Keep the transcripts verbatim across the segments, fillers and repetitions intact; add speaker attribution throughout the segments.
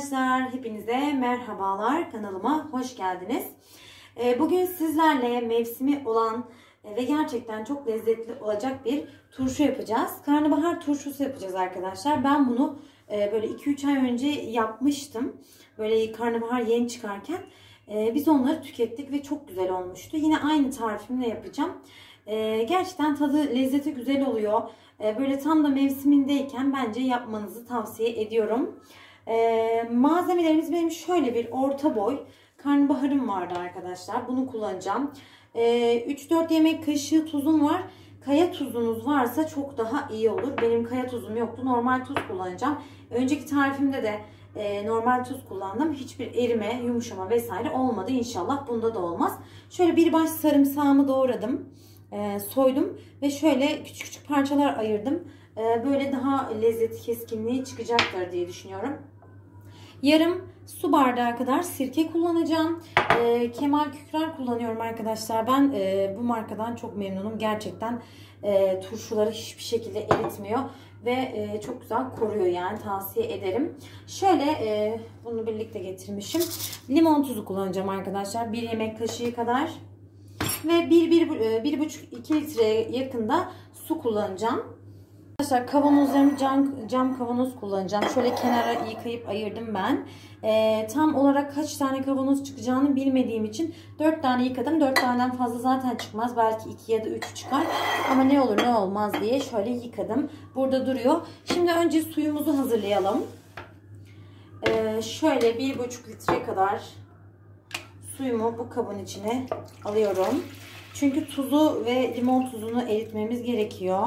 Speaker 1: arkadaşlar, hepinize merhabalar, kanalıma hoş geldiniz. Bugün sizlerle mevsimi olan ve gerçekten çok lezzetli olacak bir turşu yapacağız. Karnabahar turşusu yapacağız arkadaşlar. Ben bunu böyle iki üç ay önce yapmıştım. Böyle karnabahar yeni çıkarken biz onları tükettik ve çok güzel olmuştu. Yine aynı tarifimle yapacağım. Gerçekten tadı, lezzeti güzel oluyor. Böyle tam da mevsimindeyken bence yapmanızı tavsiye ediyorum. Ee, malzemelerimiz benim şöyle bir orta boy karnabaharım vardı arkadaşlar. Bunu kullanacağım. Ee, üç dört yemek kaşığı tuzum var. Kaya tuzunuz varsa çok daha iyi olur. Benim kaya tuzum yoktu. Normal tuz kullanacağım. Önceki tarifimde de e, normal tuz kullandım. Hiçbir erime, yumuşama vesaire olmadı. İnşallah bunda da olmaz. Şöyle bir baş sarımsağımı doğradım. E, soydum ve şöyle küçük küçük parçalar ayırdım. E, böyle daha lezzeti, keskinliği çıkacaktır diye düşünüyorum. Yarım su bardağı kadar sirke kullanacağım. E, Kemal Kükrer kullanıyorum arkadaşlar. Ben e, bu markadan çok memnunum. Gerçekten e, turşuları hiçbir şekilde eritmiyor. Ve e, çok güzel koruyor, yani tavsiye ederim. Şöyle e, bunu birlikte getirmişim. Limon tuzu kullanacağım arkadaşlar. bir yemek kaşığı kadar. Ve bir bir buçuk iki litreye yakında su kullanacağım. Arkadaşlar kavanozlarımı cam, cam kavanoz kullanacağım. Şöyle kenara yıkayıp ayırdım ben. Ee, tam olarak kaç tane kavanoz çıkacağını bilmediğim için dört tane yıkadım. dört taneden fazla zaten çıkmaz. Belki iki ya da üç çıkar. Ama ne olur ne olmaz diye şöyle yıkadım. Burada duruyor. Şimdi önce suyumuzu hazırlayalım. Ee, şöyle bir buçuk litre kadar suyumu bu kabın içine alıyorum. Çünkü tuzu ve limon tuzunu eritmemiz gerekiyor.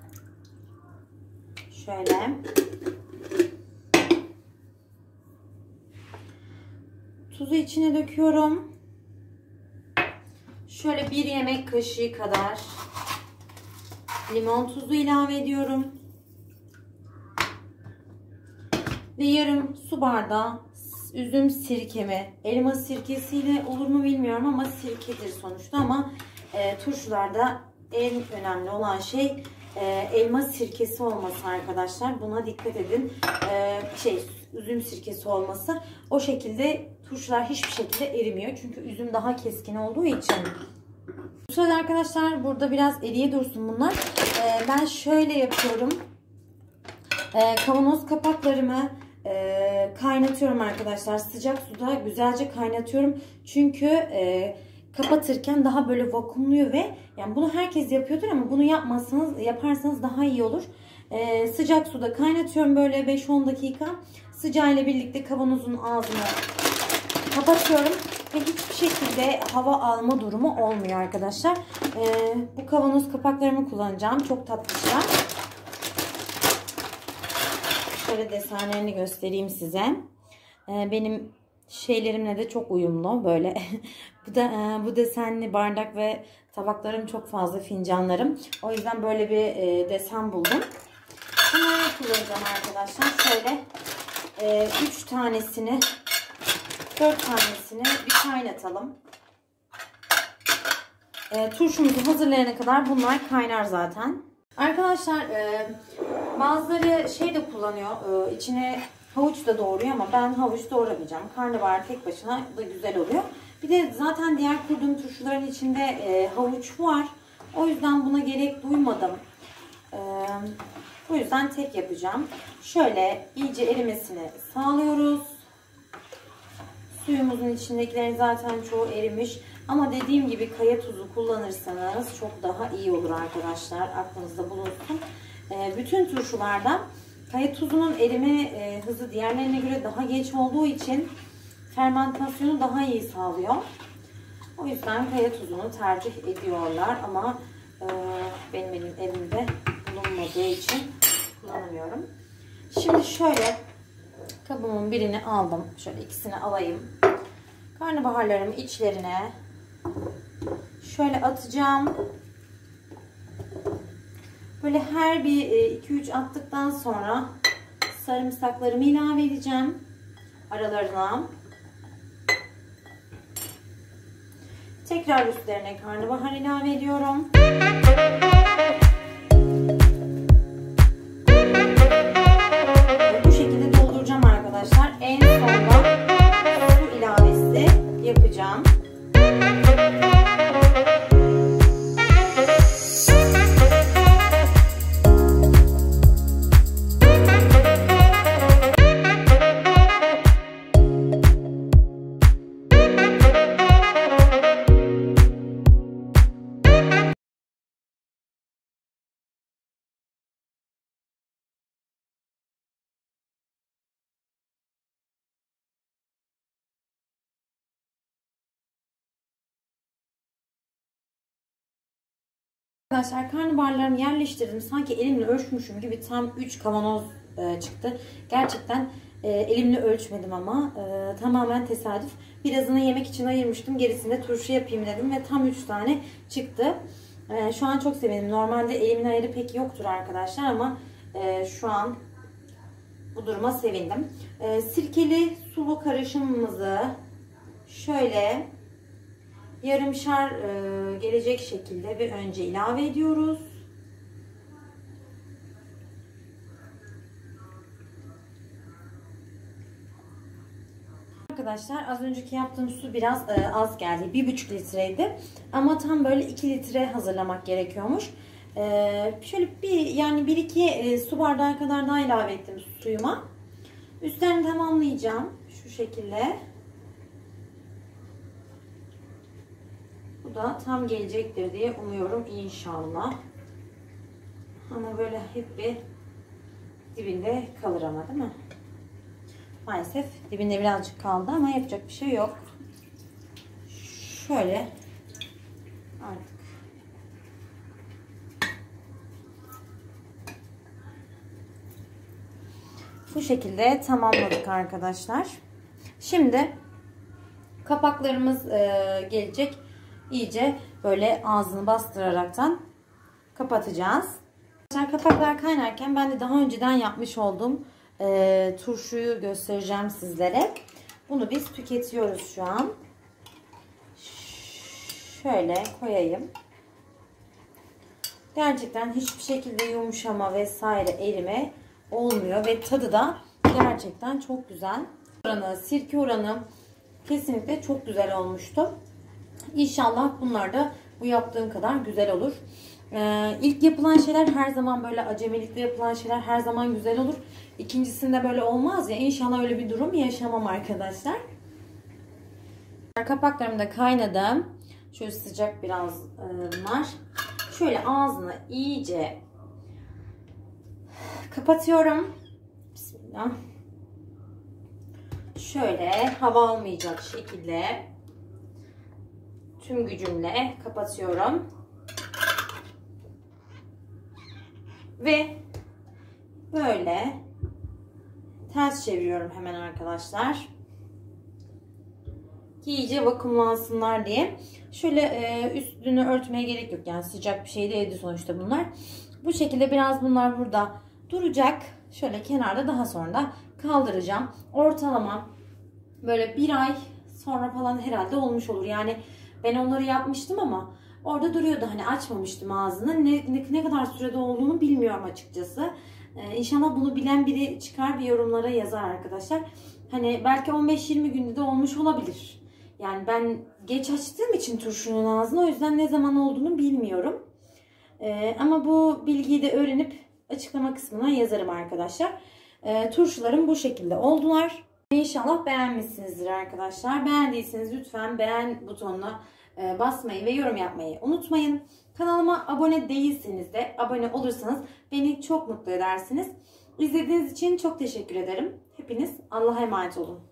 Speaker 1: Şöyle. Tuzu içine döküyorum. Şöyle bir yemek kaşığı kadar limon tuzu ilave ediyorum. Ve yarım su bardağı üzüm sirkemi, elma sirkesiyle olur mu bilmiyorum ama sirkedir sonuçta, ama e, turşularda en önemli olan şey e, elma sirkesi olması arkadaşlar. Buna dikkat edin. E, şey üzüm sirkesi olması. O şekilde turşular hiçbir şekilde erimiyor. Çünkü üzüm daha keskin olduğu için. Bu sırada arkadaşlar burada biraz eriye dursun bunlar. E, ben şöyle yapıyorum. E, kavanoz kapaklarımı E, kaynatıyorum arkadaşlar. Sıcak suda güzelce kaynatıyorum. Çünkü e, kapatırken daha böyle vakumluyor ve yani bunu herkes yapıyordur ama bunu yapmazsanız, yaparsanız daha iyi olur. E, sıcak suda kaynatıyorum böyle beş on dakika. Sıcağıyla birlikte kavanozun ağzını kapatıyorum ve hiçbir şekilde hava alma durumu olmuyor arkadaşlar. E, bu kavanoz kapaklarımı kullanacağım. Çok tatlışlar. Şöyle desenlerini göstereyim size. Benim şeylerimle de çok uyumlu böyle. bu da bu desenli bardak ve tabaklarım çok fazla, fincanlarım. O yüzden böyle bir desen buldum. Bunları kullanacağım arkadaşlar. Şöyle üç tanesini, dört tanesini bir kaynatalım. Turşumuzu hazırlayana kadar bunlar kaynar zaten. Arkadaşlar e, bazıları şey de kullanıyor, e, içine havuç da doğruyor ama ben havuç doğramayacağım. Karnabahar tek başına da güzel oluyor. Bir de zaten diğer kurduğum turşuların içinde e, havuç var. O yüzden buna gerek duymadım. E, o yüzden tek yapacağım. Şöyle iyice erimesini sağlıyoruz. Suyumuzun içindekilerin zaten çoğu erimiş. Ama dediğim gibi kaya tuzu kullanırsanız çok daha iyi olur arkadaşlar. Aklınızda bulunsun. E, bütün turşularda kaya tuzunun erime e, hızı diğerlerine göre daha geç olduğu için fermentasyonu daha iyi sağlıyor. O yüzden kaya tuzunu tercih ediyorlar. Ama e, benim elim evimde bulunmadığı için kullanamıyorum. Şimdi şöyle kabımın birini aldım. Şöyle ikisini alayım. Karnabaharlarımı içlerine şöyle atacağım. Böyle her bir iki üç attıktan sonra sarımsaklarımı ilave edeceğim aralarına. Tekrar üstlerine karnabahar ilave ediyorum. Bu şekilde dolduracağım arkadaşlar. En son Arkadaşlar karnabaharlarımı yerleştirdim. Sanki elimle ölçmüşüm gibi tam üç kavanoz e, çıktı. Gerçekten e, elimle ölçmedim ama e, tamamen tesadüf. Birazını yemek için ayırmıştım. Gerisini de turşu yapayım dedim ve tam üç tane çıktı. E, şu an çok sevindim. Normalde elimin ayarı pek yoktur arkadaşlar ama e, şu an bu duruma sevindim. E, sirkeli sulu karışımımızı şöyle yarımşar e, gelecek şekilde bir önce ilave ediyoruz. Arkadaşlar az önceki yaptığım su biraz e, az geldi. bir buçuk litreydi. Ama tam böyle iki litre hazırlamak gerekiyormuş. E, şöyle bir yani bir iki e, su bardağı kadar daha ilave ettim suyuma. Üstlerini tamamlayacağım. Şu şekilde. Bu da tam gelecektir diye umuyorum inşallah. Ama böyle hep bir dibinde kalır ama değil mi? Maalesef dibinde birazcık kaldı ama yapacak bir şey yok. Şöyle artık bu şekilde tamamladık arkadaşlar. Şimdi kapaklarımız e, gelecek. İyice böyle ağzını bastıraraktan kapatacağız. Kapaklar kaynarken ben de daha önceden yapmış olduğum e, turşuyu göstereceğim sizlere. Bunu biz tüketiyoruz şu an. Şöyle koyayım. Gerçekten hiçbir şekilde yumuşama vesaire erime olmuyor ve tadı da gerçekten çok güzel. Oranı, sirke oranı kesinlikle çok güzel olmuştu. İnşallah bunlar da bu yaptığım kadar güzel olur. Ee, ilk yapılan şeyler her zaman böyle acemilikle yapılan şeyler her zaman güzel olur. İkincisinde böyle olmaz ya. İnşallah öyle bir durum yaşamam arkadaşlar. Kapaklarım da kaynadı. Şöyle sıcak biraz e, bunlar. Şöyle ağzını iyice kapatıyorum. Bismillah. Şöyle hava almayacak şekilde tüm gücümle kapatıyorum. Ve böyle ters çeviriyorum hemen arkadaşlar. Ki iyice vakumlansınlar diye. Şöyle e, üstünü örtmeye gerek yok. Yani sıcak bir şey değildi sonuçta bunlar. Bu şekilde biraz bunlar burada duracak. Şöyle kenarda daha sonra da kaldıracağım. Ortalama böyle bir ay sonra falan herhalde olmuş olur. Yani ben onları yapmıştım ama orada duruyordu. Hani açmamıştım ağzını. Ne, ne, ne kadar sürede olduğunu bilmiyorum açıkçası. Ee, İnşallah bunu bilen biri çıkar bir yorumlara yazar arkadaşlar. Hani belki on beş yirmi günde de olmuş olabilir. Yani ben geç açtığım için turşunun ağzını o yüzden ne zaman olduğunu bilmiyorum. Ee, ama bu bilgiyi de öğrenip açıklama kısmına yazarım arkadaşlar. Ee, turşularım bu şekilde oldular. İnşallah beğenmişsinizdir arkadaşlar. Beğendiyseniz lütfen beğen butonuna basmayı ve yorum yapmayı unutmayın. Kanalıma abone değilseniz de abone olursanız beni çok mutlu edersiniz. İzlediğiniz için çok teşekkür ederim. Hepiniz Allah'a emanet olun.